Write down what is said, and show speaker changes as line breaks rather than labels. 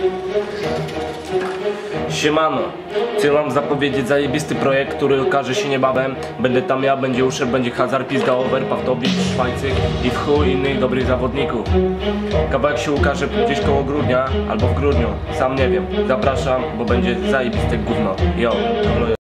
Siemano, chcę wam zapowiedzieć zajebisty projekt, który okaże się niebawem. Będę tam ja, będzie Usher, będzie Hazard, Pizda, Over, Pachtowicz, Szwajcyk i w chuj innych dobrych zawodników. Kawałek się ukaże gdzieś koło grudnia albo w grudniu, sam nie wiem. Zapraszam, bo będzie zajebiste gówno. Yo.